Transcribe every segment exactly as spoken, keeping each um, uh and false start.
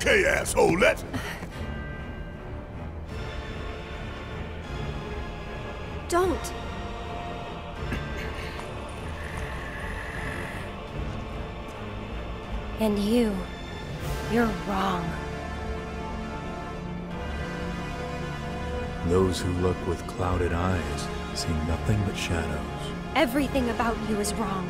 Okay, asshole, let's... Don't. And you, you're wrong. Those who look with clouded eyes see nothing but shadows. Everything about you is wrong.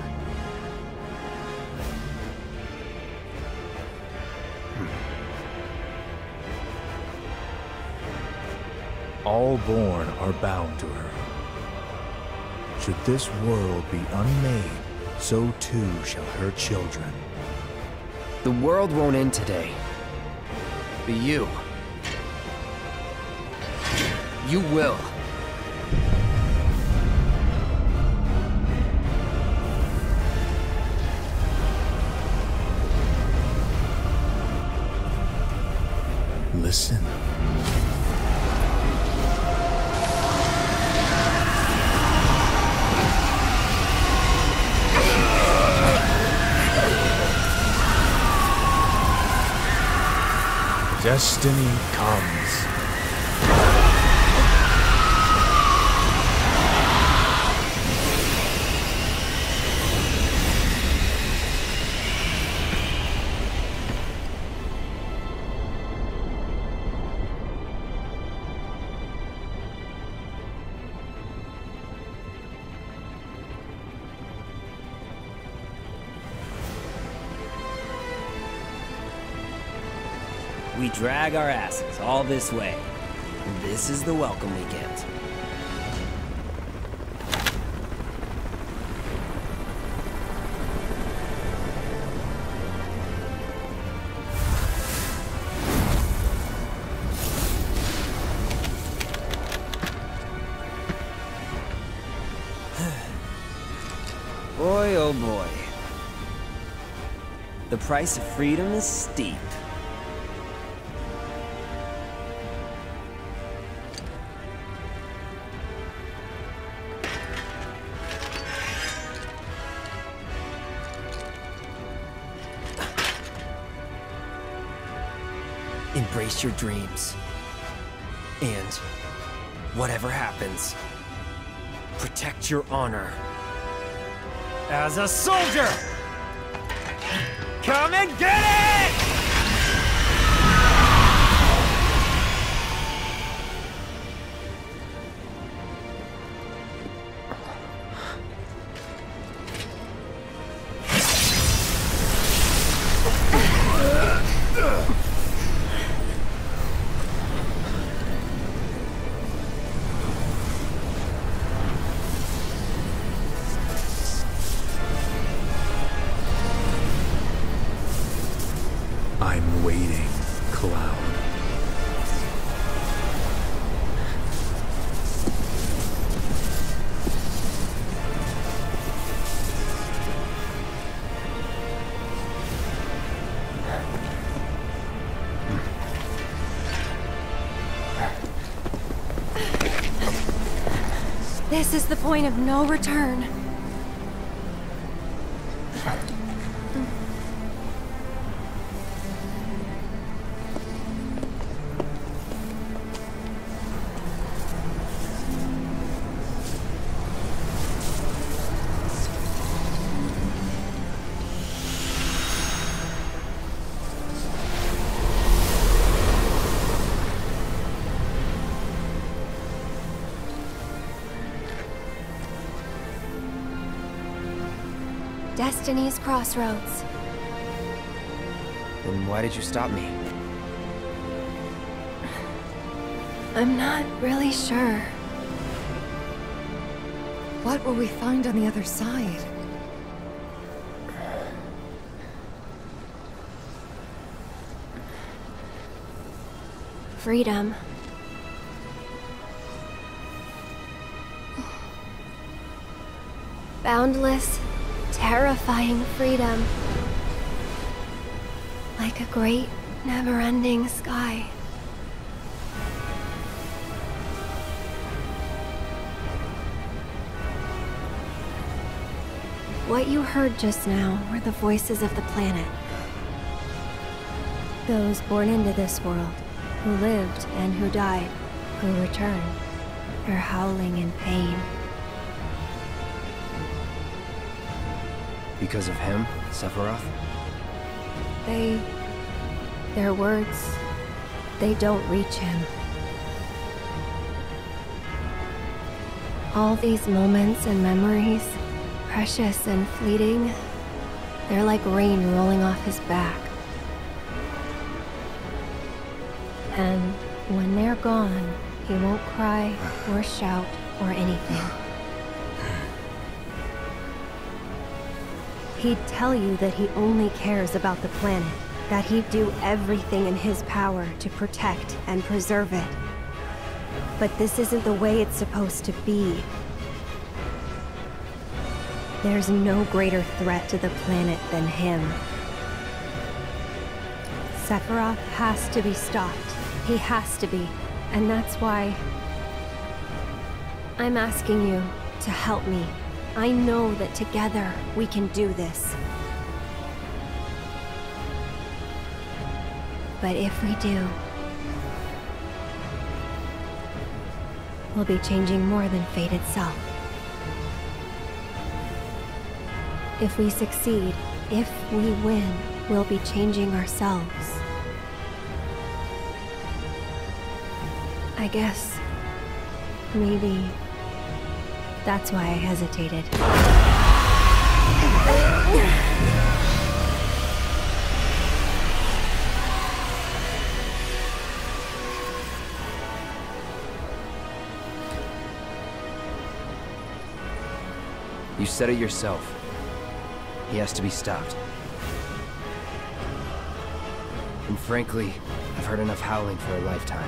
All born are bound to her. Should this world be unmade, so too shall her children. The world won't end today. But you... You will. Listen. Destiny comes. We drag our asses all this way. This is the welcome we get. Boy, oh boy. The price of freedom is steep. Embrace your dreams. And, whatever happens, protect your honor. As a soldier! Come and get it! I'm waiting, Cloud. This is the point of no return. Destiny's crossroads. Then why did you stop me? I'm not really sure. What will we find on the other side? Freedom. Boundless, terrifying freedom. Like a great, never-ending sky. What you heard just now were the voices of the planet. Those born into this world, who lived and who died, who returned, they're howling in pain. Because of him, Sephiroth? They... their words, they don't reach him. All these moments and memories, precious and fleeting, they're like rain rolling off his back. And when they're gone, he won't cry or shout or anything. He'd tell you that he only cares about the planet, that he'd do everything in his power to protect and preserve it. But this isn't the way it's supposed to be. There's no greater threat to the planet than him. Sephiroth has to be stopped. He has to be. And that's why I'm asking you to help me. I know that together we can do this. But if we do, we'll be changing more than fate itself. If we succeed, if we win, we'll be changing ourselves. I guess maybe that's why I hesitated. You said it yourself. He has to be stopped. And frankly, I've heard enough howling for a lifetime.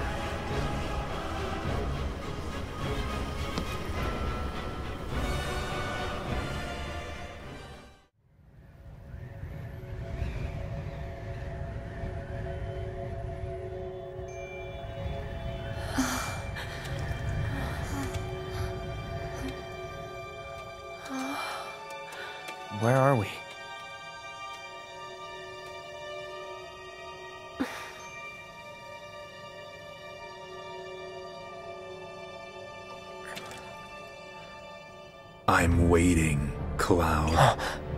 Where are we? I'm waiting, Cloud.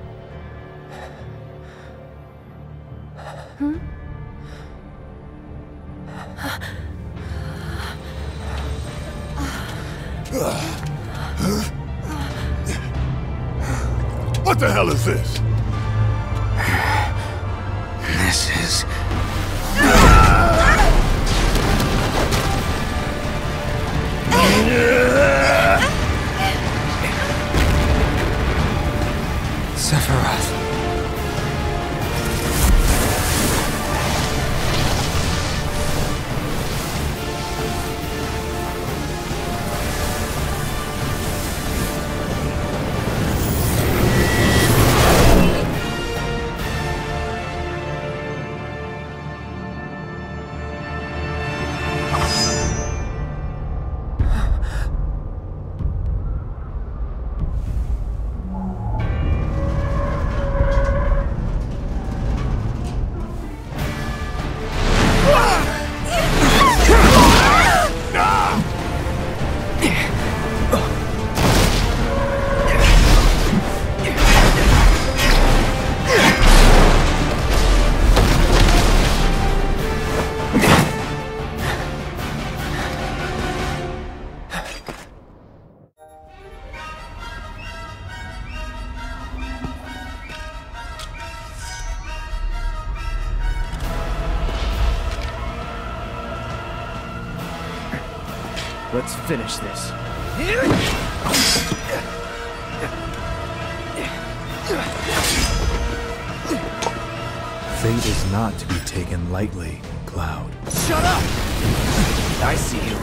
Hmm? What the hell is this? This is... Sephiroth. Let's finish this. Fate is not to be taken lightly, Cloud. Shut up! I see you.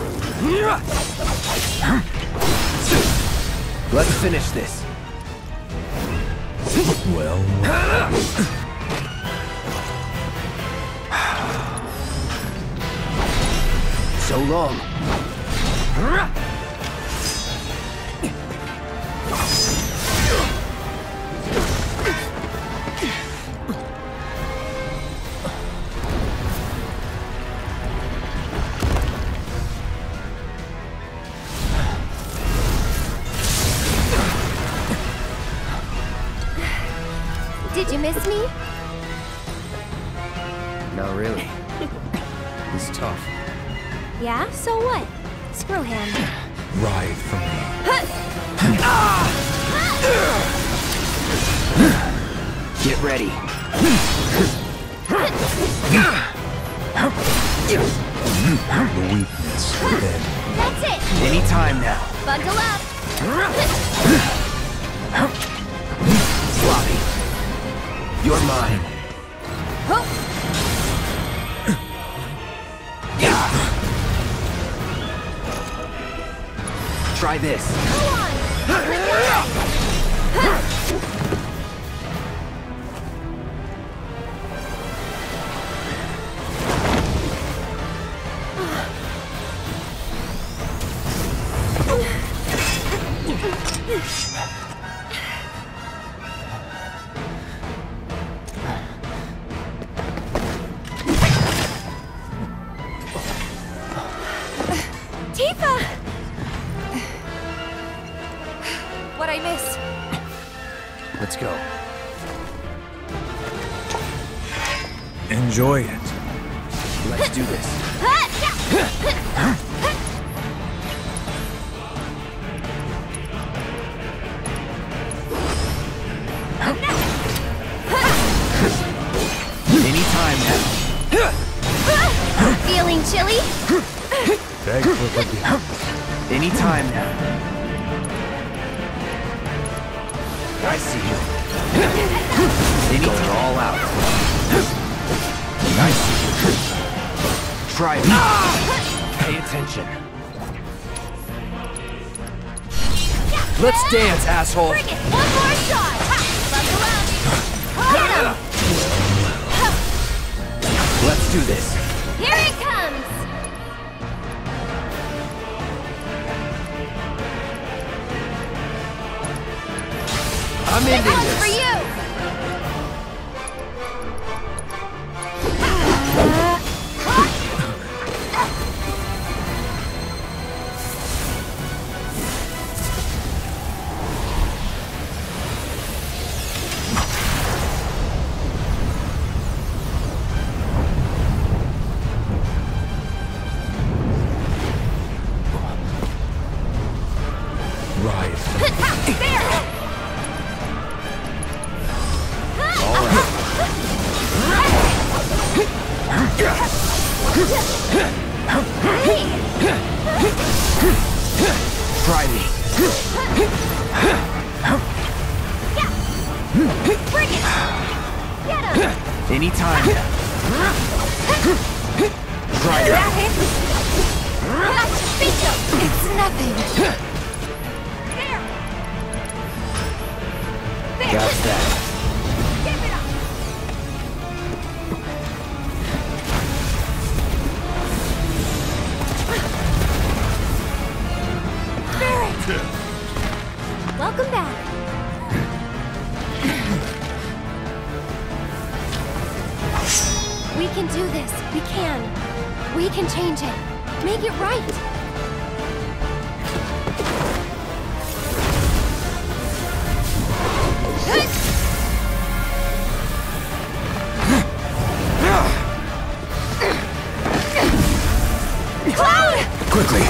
Let's finish this. Well, well. So long. Did you miss me? Not really. He's tough. Yeah, so what? Screw him. Ride from me. Get ready. The weakness within. That's it! Anytime now. Bundle up! Sloppy. You're mine. Hope! Try this. Go on! What I miss? Let's go. Enjoy it. Let's do this. Anytime now. Feeling chilly? Beg for forgiveness. Anytime now. I see you. Going all out. I see you. Try it. Pay attention. Let's dance, asshole. Bring it! One more shot! Bundle up! Get him! Let's do this. Here it comes! I'm ending This one's this. for you! Ride from me. There! Try me. Bring it! Get him! Anytime. Try it. That hit? Bingo! It's nothing. There! There! That's that. Give it up! Barrett! Welcome back. We can do this. We can. We can change it. Make it right. Cloud! Quickly.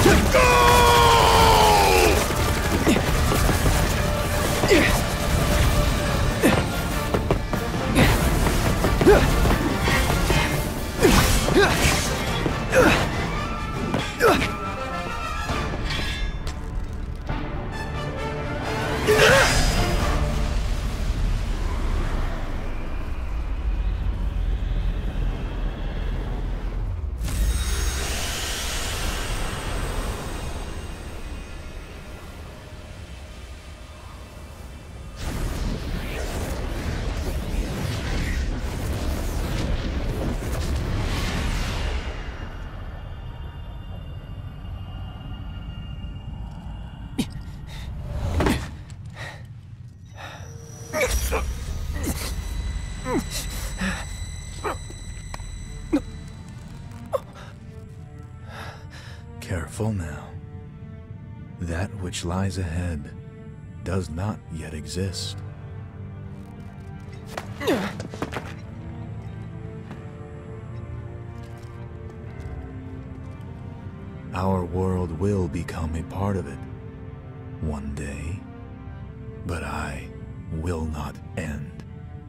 Careful now. That which lies ahead does not yet exist. Our world will become a part of it one day, but I will not end.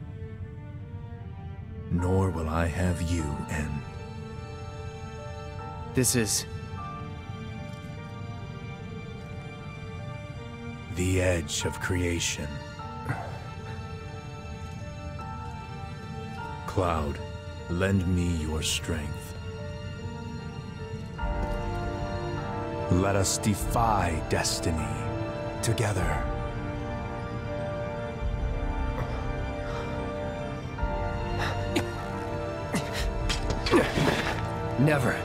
Nor will I have you end. This is... the edge of creation. Cloud, lend me your strength. Let us defy destiny together. Never.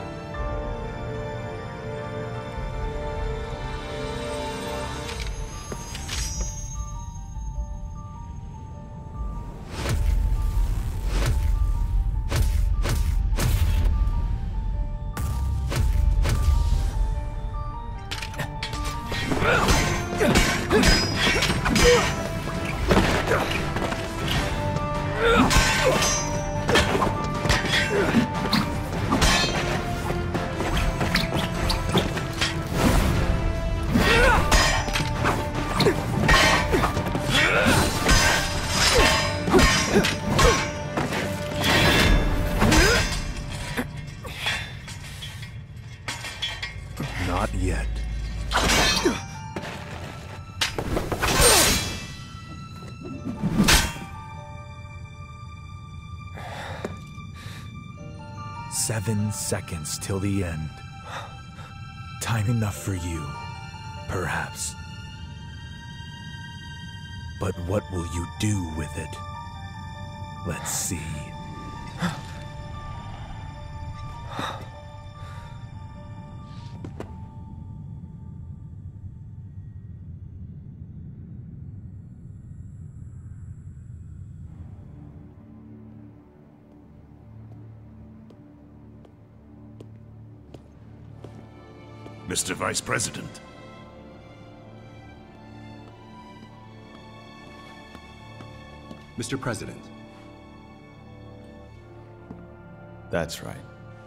Not yet. Seven seconds till the end. Time enough for you, perhaps. But what will you do with it? Let's see. Mister Vice President. Mister President. That's right.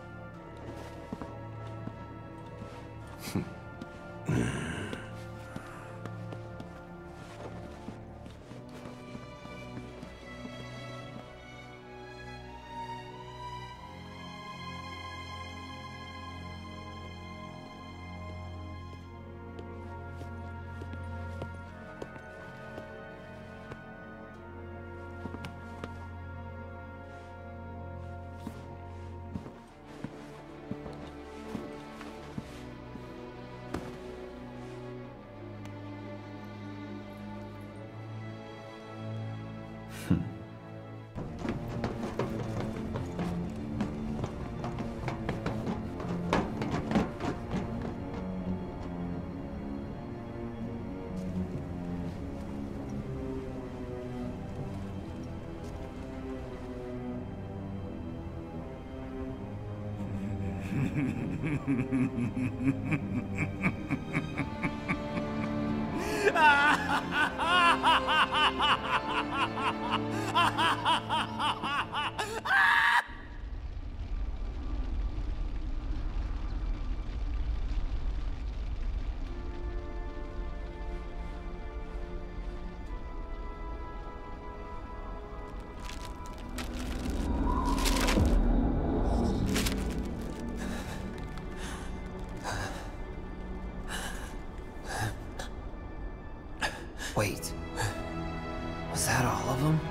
Wait. Was that all of them?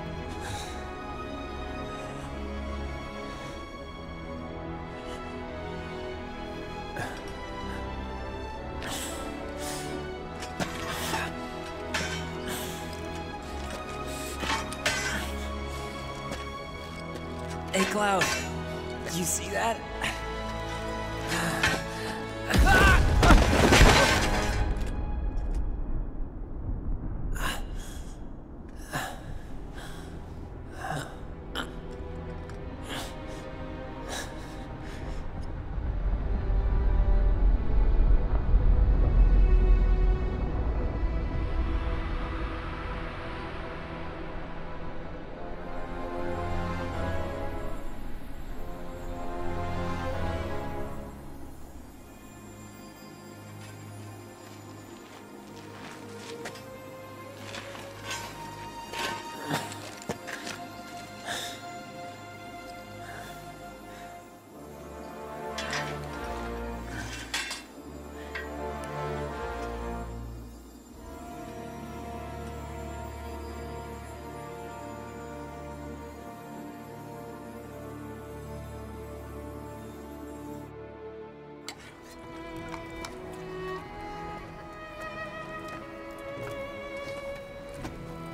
Hey, Cloud. You see that?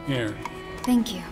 Here. Thank you.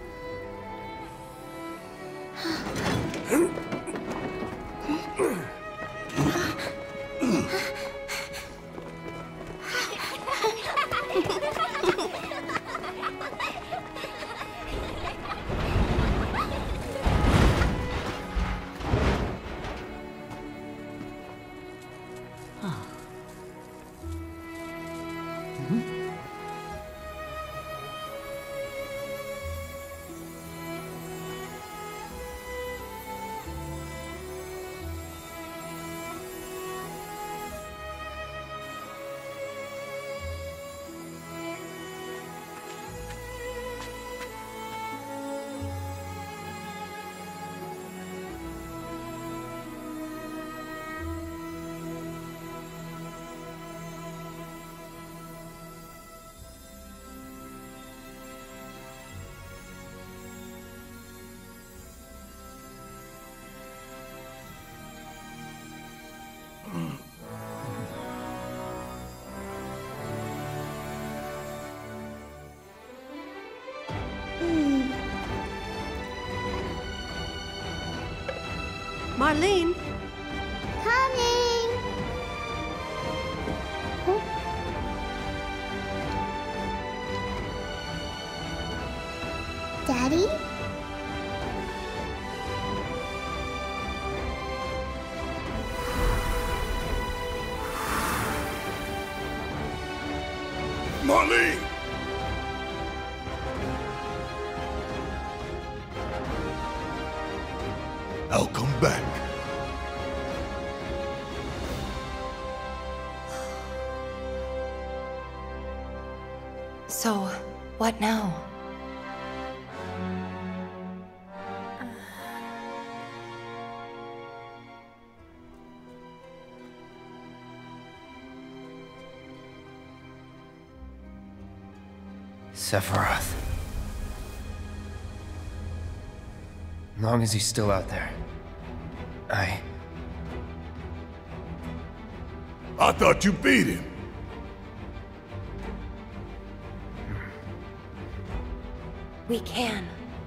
Marlene! Coming! Oh. Daddy? Marlene! I'll come back. So, what now? Sephiroth. As long as he's still out there, I... I thought you beat him. We can.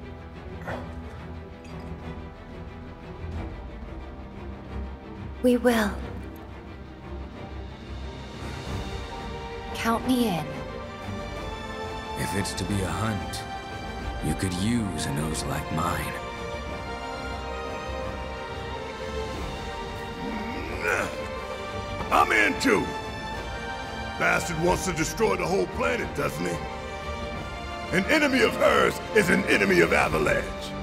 We will. Count me in. If it's to be a hunt, you could use a nose like mine. I'm in too. Bastard wants to destroy the whole planet, doesn't he? An enemy of hers is an enemy of Avalanche.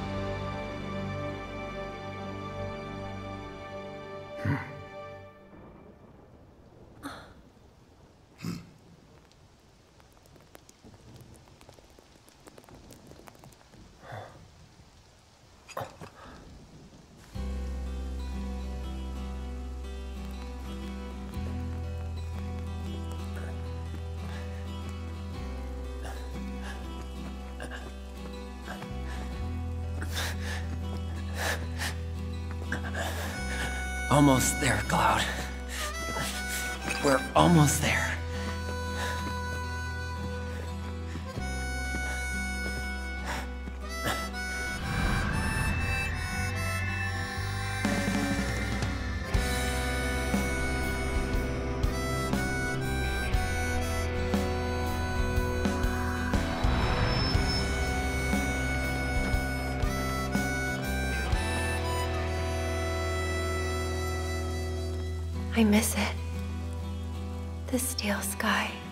Almost there, Cloud. We're almost there. I miss it. The steel sky.